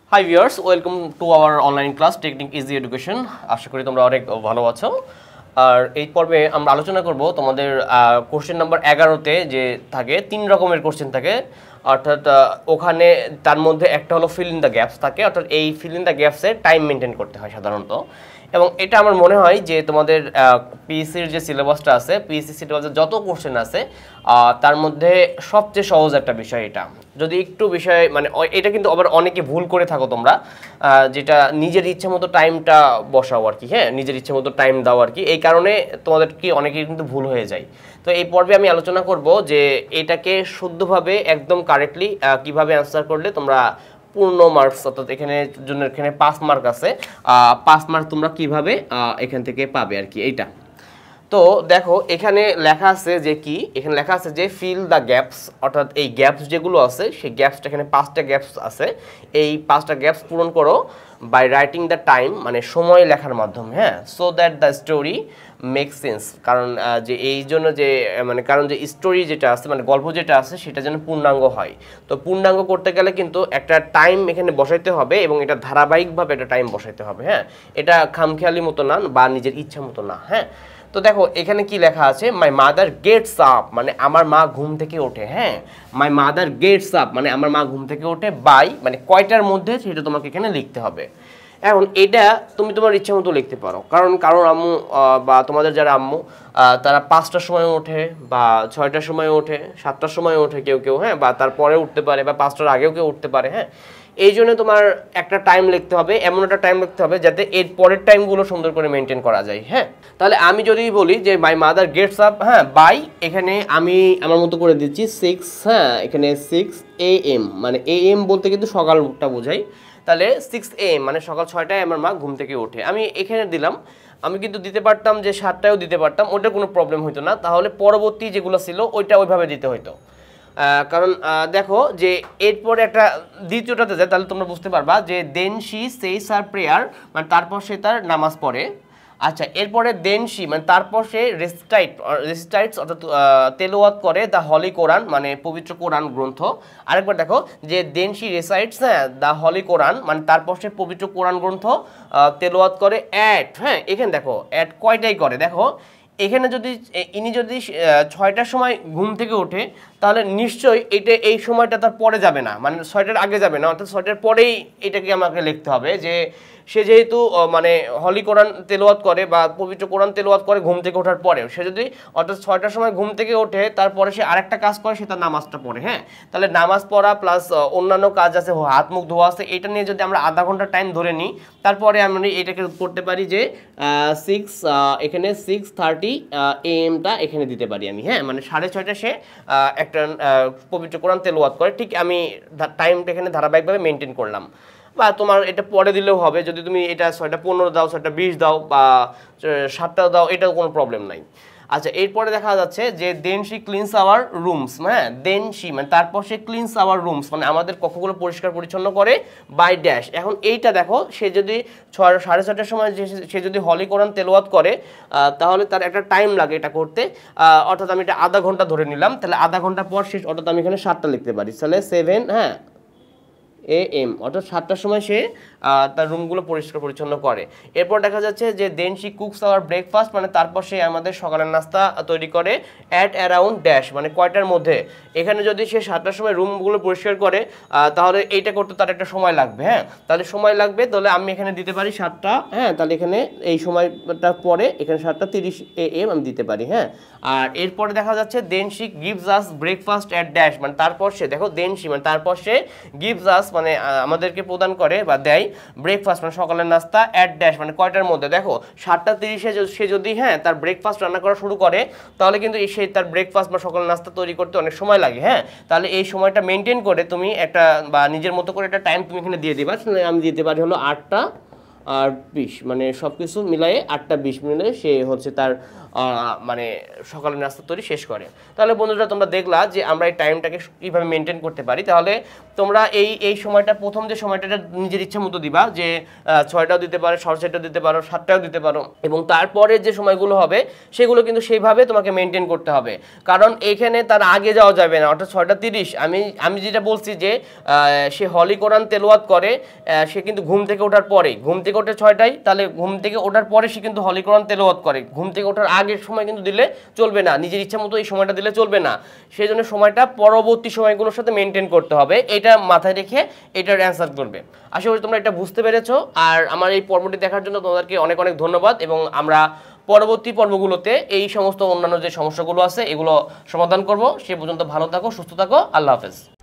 High viewers, welcome to our online class technique easy education. আশা করি তোমরা অনেক ভালো আছো। আর এই পর্বে আমরা আলোচনা করব তোমাদের কোশ্চেন নাম্বার 11তে যে থাকে 3 রকমের কোশ্চেন থাকে, অর্থাৎ ওখানে তার মধ্যে একটা হলো ফিল ইন দ্য গ্যাপস থাকে, অর্থাৎ এই ফিল ইন দ্য গ্যাপসে টাইম মেনটেন করতে হয় সাধারণত। এবং এটা আমার মনে হয় যে তোমাদের পিএসসির যে সিলেবাসটা আছে, পিএসসি সিলেবাসে যত কোশ্চেন আছে তার মধ্যে সবচেয়ে সহজ একটা বিষয় এটা। যদি একটু বিষয় মানে এটা কিন্তু আবার অনেকে ভুল করে থাকো তোমরা, যেটা নিজের ইচ্ছে মতো টাইমটা বসাও আর কি, হ্যাঁ নিজের ইচ্ছে মতো টাইম দাও আর কি, এই কারণে তোমাদের কি অনেকেই কিন্তু ভুল হয়ে যায়। তো এই পর্বে আমি আলোচনা করব যে এটাকে শুদ্ধভাবে একদম কারেক্টলি কিভাবে অ্যান্সার করলে তোমরা পূর্ণ মার্কস, অর্থাৎ এখানে জন্য এখানে 5 মার্ক আছে, 5 মার্ক তোমরা কিভাবে এখান থেকে পাবে আর কি এইটা। তো দেখো এখানে লেখা আছে যে কি, এখানে লেখা আছে যে ফিল দ্য গ্যাপস, অর্থাৎ এই গ্যাপস যেগুলো আছে সেই গ্যাপসটা এখানে 5টা গ্যাপস আছে, এই 5টা গ্যাপস পূরণ করো বাই রাইটিং দ্য টাইম, মানে সময় লেখার মাধ্যমে, হ্যাঁ, so that the story make sense. কারণ যে এই জন্য যে মানে কারণ যে স্টোরি যেটা আছে মানে গল্প যেটা আছে সেটা যেন পূর্ণাঙ্গ হয়। তো পূর্ণাঙ্গ করতে গেলে কিন্তু একটা টাইম এখানে বসাইতে হবে এবং এটা ধারাবাহিকভাবে একটা টাইম বসাইতে হবে, হ্যাঁ, এটা খামখেয়ালি মতো না বা নিজের ইচ্ছা মতো না, হ্যাঁ। তো দেখো এখানে কি লেখা আছে, মাই মাদার গেটস আপ, মানে আমার মা ঘুম থেকে ওঠে, হ্যাঁ, মাই মাদার গেটস আপ মানে আমার মা ঘুম থেকে ওঠে বাই, মানে কয়টার মধ্যে সেটা তোমাকে এখানে লিখতে হবে। এখন এটা তুমি তোমার ইচ্ছা মতো লিখতে পারো, কারণ কারোর আম্মু বা তোমাদের যারা আম্মু তারা 5টার সময় ওঠে বা 6টার সময় ওঠে, 7টার সময় ওঠে কেউ কেউ, হ্যাঁ, বা তারপরে উঠতে পারে বা 5টার আগেও কেউ উঠতে পারে, হ্যাঁ। এই জন্য তোমার একটা টাইম লিখতে হবে, এমন একটা টাইম লিখতে হবে যাতে এর পরের টাইমগুলো সুন্দর করে মেনটেন করা যায়, হ্যাঁ। তাহলে আমি যদি বলি যে মাই মাদার গেটস আপ, হ্যাঁ, বাই, এখানে আমি আমার মতো করে দিচ্ছি 6, হ্যাঁ, এখানে 6 AM, মানে AM বলতে কিন্তু সকালটা বোঝাই। তাহলে 6 AM মানে সকাল 6টায় আমার মা ঘুম থেকে ওঠে, আমি এখানে দিলাম। আমি কিন্তু দিতে পারতাম যে 7টায়ও দিতে পারতাম, ওটা কোনো প্রবলেম হতো না, তাহলে পরবর্তী যেগুলো ছিল ওইটা ওইভাবে দিতে হতো। কারণ দেখো যে এরপরে একটা দ্বিতীয়টাতে যায়, তাহলে তোমরা বুঝতে পারবা যে then she says her prayer, মানে তারপর সে তার নামাজ পড়ে। আচ্ছা, এরপরে দেন শি মানে তারপর সে রেসিটাইটস অর্থাৎ তেলাওয়াত করে দ্য হলি কোরআন, মানে পবিত্র কোরআন গ্রন্থ। আরেকবার দেখো যে দেন শি রেসাইটস, হ্যাঁ, দ্য হলি কোরআন, মানে তারপর সে পবিত্র কোরআন গ্রন্থ তেলাওয়াত করে অ্যাট, হ্যাঁ, এখানে দেখো অ্যাট কয়টাই করে, দেখো এখানে যদি ইনি যদি 6টার সময় ঘুম থেকে ওঠে তাহলে নিশ্চয়ই এটা এই সময়টা তার পরে যাবে না, মানে 6টার আগে যাবে না, অর্থাৎ 6টার পরেই এটাকে আমাকে লিখতে হবে যে সে যেহেতু মানে হলি কোরআন তেলাওয়াত করে বা পবিত্র কোরআন তেলাওয়াত করে ঘুম থেকে ওঠার পরেও, সে যদি অর্থাৎ 6টার সময় ঘুম থেকে ওঠে তারপরে সে আরেকটা কাজ করে, সে তার নামাজটা পড়ে, হ্যাঁ। তাহলে নামাজ পড়া প্লাস অন্যান্য কাজ আছে, হাত মুখ ধোয়া আছে, এটা নিয়ে যদি আমরা আধা ঘন্টা টাইম ধরে নিই তারপরে আমরা এটাকে করতে পারি যে 6 এখানে 6:30 AM-টা এখানে দিতে পারি আমি, হ্যাঁ, মানে 6:30 সে একটা পবিত্র কোরআন তেলাওয়াত করে, ঠিক আমি টাইমটা এখানে ধারাবাহিকভাবে মেনটেন করলাম। বা তোমার এটা পরে দিলেও হবে, যদি তুমি এটা 6:15 দাও, 6:20 দাও বা 7টা দাও, এটাও কোনো প্রবলেম নাই। আচ্ছা, এরপরে দেখা যাচ্ছে যে then she cleans our rooms, হ্যাঁ, দেন শি মানে তারপর সে ক্লিনস আওয়ার রুমস মানে আমাদের কক্ষগুলো পরিষ্কার পরিচ্ছন্ন করে বাই ড্যাশ। এখন এইটা দেখো সে যদি 6:30টার সময় সে যদি হলি কোরআন তেলাওয়াত করে তাহলে তার একটা টাইম লাগে এটা করতে, অর্থাৎ আমি এটা আধা ঘন্টা ধরে নিলাম, তাহলে আধা ঘন্টা পর শেষ, অর্থাৎ আমি এখানে 7টা লিখতে পারি, তাহলে 7, হ্যাঁ, AM, অর্থাৎ 7টার সময় সে তার রুমগুলো পরিষ্কার পরিচ্ছন্ন করে। এরপর দেখা যাচ্ছে যে then she cooks our breakfast, মানে তারপর সে আমাদের সকালের নাস্তা তৈরি করে অ্যাট অ্যারাউন্ড ড্যাশ, মানে কয়টার মধ্যে। এখানে যদি সে 7টার সময় রুমগুলো পরিষ্কার করে তাহলে এইটা করতে তার একটা সময় লাগবে, হ্যাঁ, তাহলে সময় লাগবে, তাহলে আমি এখানে দিতে পারি 7টা, হ্যাঁ, তাহলে এখানে এই সময়টা পরে এখানে 7:30 AM আমি দিতে পারি, হ্যাঁ। আর এরপরে দেখা যাচ্ছে then she gives us breakfast at dash, মানে তারপর সে দেখো দেন শি মানে তারপর সে গিভস আস মানে আমাদেরকে প্রদান করে বা দেয় ব্রেকফাস্ট মানে সকালের নাস্তা অ্যাট ড্যাশ, মানে কয়টার মধ্যে, দেখো 7:30 সে যদি, হ্যাঁ, তার ব্রেকফাস্ট রান্না করা শুরু করে তাহলে কিন্তু সে তার ব্রেকফাস্ট বা সকালের নাস্তা তৈরি করতে অনেক সময় লাগে, হ্যাঁ। তাহলে এই সময়টা মেনটেন করে তুমি একটা বা নিজের মতো করে একটা টাইম তুমি এখানে দিয়ে দিবা, আমি দিতে পারি হলো 8:20, মানে সব কিছু মিলাই 8:20 মিলে সে হচ্ছে তার মানে সকালের নাস্তা তৈরি শেষ করে। তাহলে বন্ধুরা তোমরা দেখলা যে আমরা এই টাইমটাকে কীভাবে মেনটেন করতে পারি। তাহলে তোমরা এই সময়টা প্রথম যে সময়টা নিজের ইচ্ছা মতো দিবা, যে 6টাও দিতে পারো, 6:30টাও দিতে পারো, 7টাও দিতে পারো, এবং তারপরে যে সময়গুলো হবে সেগুলো কিন্তু সেইভাবে তোমাকে মেনটেন করতে হবে। কারণ এইখানে তার আগে যাওয়া যাবে না, অর্থাৎ 6:30 আমি যেটা বলছি যে সে হলি কোরআন তেলাওয়াত করে, সে কিন্তু ঘুম থেকে ওঠার পরে, ঘুম থেকে ওঠে 6টায়, তাহলে ঘুম থেকে ওঠার পরে সে কিন্তু হলি কোরআন তেলাওয়াত করে। ঘুম থেকে ওঠার আগের সময় কিন্তু দিলে চলবে না, নিজের ইচ্ছা মতো এই সময়টা দিলে চলবে না। সেই জন্য সময়টা পরবর্তী সময়গুলোর সাথে মেনটেন করতে হবে, এটা মাথায় রেখে এটার অ্যান্সার করবে। আশা করি তোমরা এটা বুঝতে পেরেছো। আর আমার এই পর্বটি দেখার জন্য তোমাদেরকে অনেক অনেক ধন্যবাদ, এবং আমরা পরবর্তী পর্বগুলোতে এই সমস্ত অন্যান্য যে সমস্যাগুলো আছে এগুলো সমাধান করব। সে পর্যন্ত ভালো থাকো, সুস্থ থাকো, আল্লাহ হাফেজ।